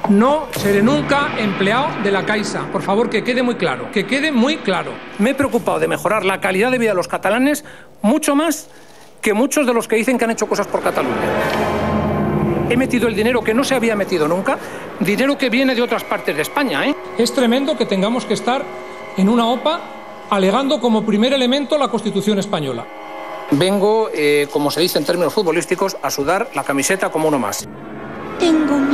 No seré nunca empleado de la Caixa. Por favor, que quede muy claro, que quede muy claro. Me he preocupado de mejorar la calidad de vida de los catalanes mucho más que muchos de los que dicen que han hecho cosas por Cataluña. He metido el dinero que no se había metido nunca, dinero que viene de otras partes de España, ¿eh? Es tremendo que tengamos que estar en una OPA alegando como primer elemento la Constitución española. Vengo, como se dice en términos futbolísticos, a sudar la camiseta como uno más. Tengo